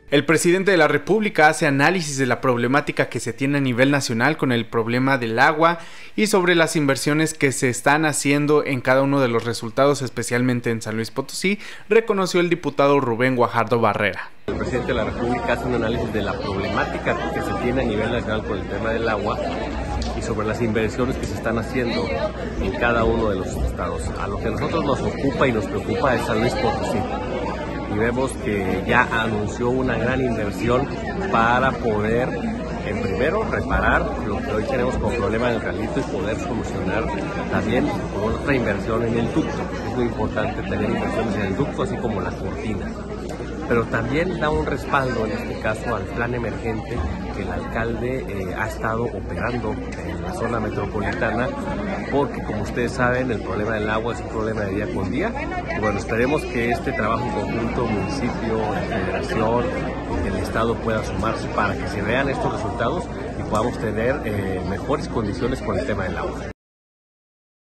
El presidente de la República hace análisis de la problemática que se tiene a nivel nacional con el problema del agua y sobre las inversiones que se están haciendo en cada uno de los resultados, especialmente en San Luis Potosí, reconoció el diputado Rubén Guajardo Barrera. El presidente de la República hace un análisis de la problemática que se tiene a nivel nacional con el tema del agua y sobre las inversiones que se están haciendo en cada uno de los estados. A lo que a nosotros nos ocupa y nos preocupa es San Luis Potosí. Y vemos que ya anunció una gran inversión para poder, primero, reparar lo que hoy tenemos como problema en el Realito y poder solucionar también con otra inversión en el ducto. Es muy importante tener inversiones en el ducto, así como la cortina. Pero también da un respaldo, en este caso, al plan emergente que el alcalde ha estado operando en la zona metropolitana, porque, como ustedes saben, el problema del agua es un problema de día con día. Y bueno, esperemos que este trabajo en conjunto, municipio, federación, el Estado pueda sumarse para que se vean estos resultados y podamos tener mejores condiciones con el tema del agua.